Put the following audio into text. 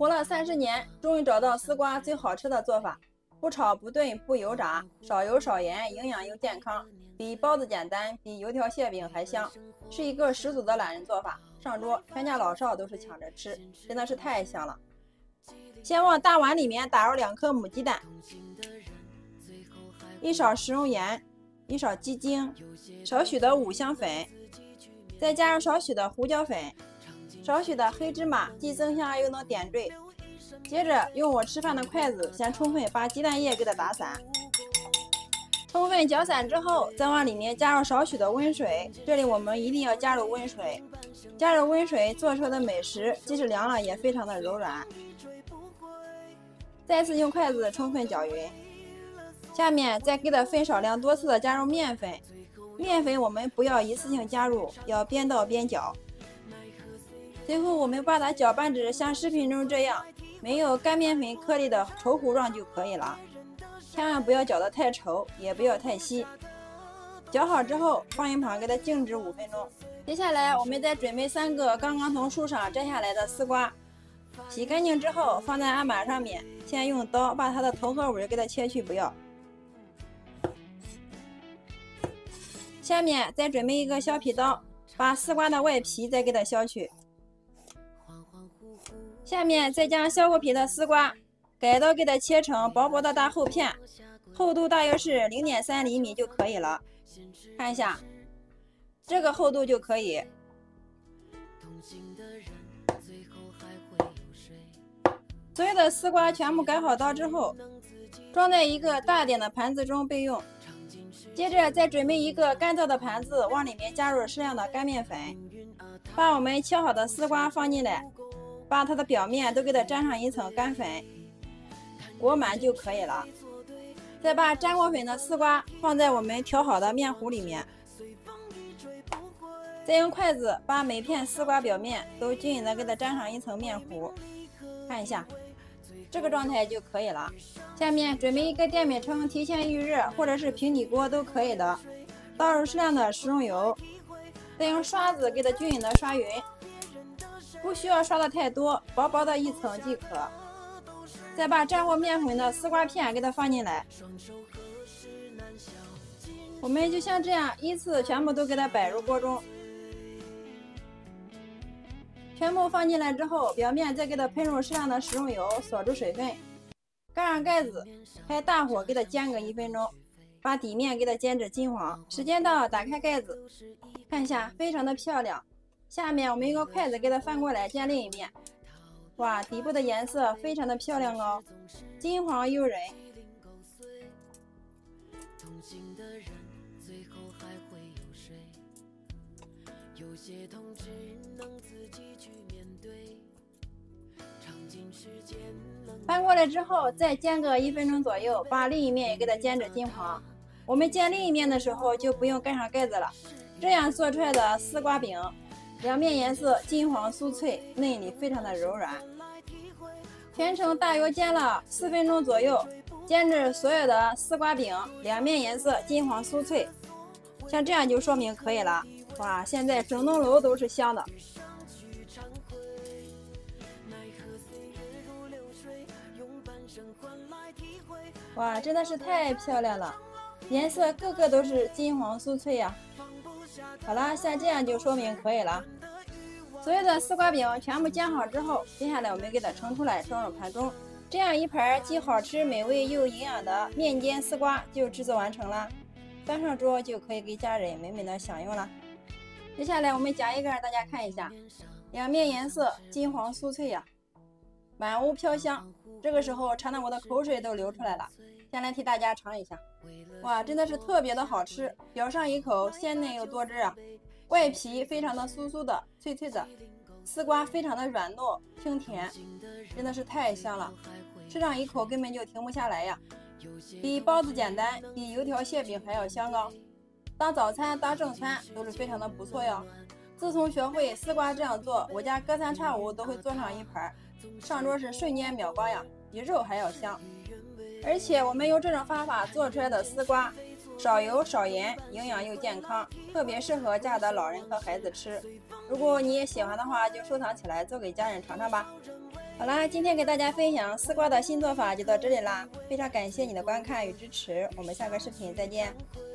苦了30年，终于找到丝瓜最好吃的做法：不炒、不炖、不油炸，少油少盐，营养又健康，比包子简单，比油条馅饼还香，是一个十足的懒人做法。上桌，全家老少都是抢着吃，真的是太香了。先往大碗里面打入2颗母鸡蛋，1勺食用盐，1勺鸡精，少许的五香粉，再加入少许的胡椒粉，少许的黑芝麻，既增香又能点缀。接着用我吃饭的筷子，先充分把鸡蛋液给它打散。充分搅散之后，再往里面加入少许的温水，这里我们一定要加入温水。加入温水做出来的美食，即使凉了也非常的柔软。再次用筷子充分搅匀。下面再给它分少量多次的加入面粉。面粉我们不要一次性加入，要边倒边搅。最后我们把它搅拌至像视频中这样没有干面粉颗粒的稠糊状就可以了。千万不要搅得太稠，也不要太稀。搅好之后放一旁给它静置5分钟。接下来我们再准备3个刚刚从树上摘下来的丝瓜，洗干净之后放在案板上面，先用刀把它的头和尾给它切去不要。下面再准备一个削皮刀，把丝瓜的外皮再给它削去。下面再将削过皮的丝瓜改刀给它切成薄薄的大厚片，厚度大约是0.3厘米就可以了。看一下，这个厚度就可以。所有的丝瓜全部改好刀之后，装在一个大点的盘子中备用。接着再准备一个干燥的盘子，往里面加入适量的干面粉，把我们切好的丝瓜放进来，把它的表面都给它沾上一层干粉，裹满就可以了。再把沾过粉的丝瓜放在我们调好的面糊里面，再用筷子把每片丝瓜表面都均匀的给它沾上一层面糊。看一下，这个状态就可以了。下面准备一个电饼铛，提前预热或者是平底锅都可以的，倒入适量的食用油，再用刷子给它均匀的刷匀，不需要刷的太多，薄薄的一层即可。再把沾过面粉的丝瓜片给它放进来，我们就像这样依次全部都给它摆入锅中。全部放进来之后，表面再给它喷入适量的食用油，锁住水分，盖上盖子，开大火给它煎个1分钟，把底面给它煎至金黄。时间到，打开盖子，看一下，非常的漂亮。下面我们用个筷子给它翻过来煎另一面。哇，底部的颜色非常的漂亮哦，金黄诱人。翻过来之后再煎个1分钟左右，把另一面也给它煎至金黄。我们煎另一面的时候就不用盖上盖子了，这样做出来的丝瓜饼两面颜色金黄酥脆，内里非常的柔软。全程大约煎了4分钟左右，煎至所有的丝瓜饼两面颜色金黄酥脆，像这样就说明可以了。哇，现在整栋楼都是香的。哇，真的是太漂亮了，颜色个个都是金黄酥脆呀。好了，像这样就说明可以了。所有的丝瓜饼全部煎好之后，接下来我们给它盛出来，装入盘中。这样一盘既好吃美味又营养的面煎丝瓜就制作完成了，端上桌就可以给家人美美的享用了。接下来我们夹一个让大家看一下，两面颜色金黄酥脆呀，满屋飘香。这个时候尝的我的口水都流出来了。先来替大家尝一下，哇，真的是特别的好吃，咬上一口鲜嫩又多汁啊，外皮非常的酥酥的脆脆的，丝瓜非常的软糯清甜，真的是太香了，吃上一口根本就停不下来呀，比包子简单，比油条馅饼还要香哦。当早餐当正餐都是非常的不错哟。自从学会丝瓜这样做，我家隔三差五都会做上一盘，上桌是瞬间秒光呀，比肉还要香。而且我们用这种方法做出来的丝瓜，少油少盐，营养又健康，特别适合家的老人和孩子吃。如果你也喜欢的话，就收藏起来做给家人尝尝吧。 好啦，今天给大家分享丝瓜的新做法就到这里啦，非常感谢你的观看与支持，我们下个视频再见。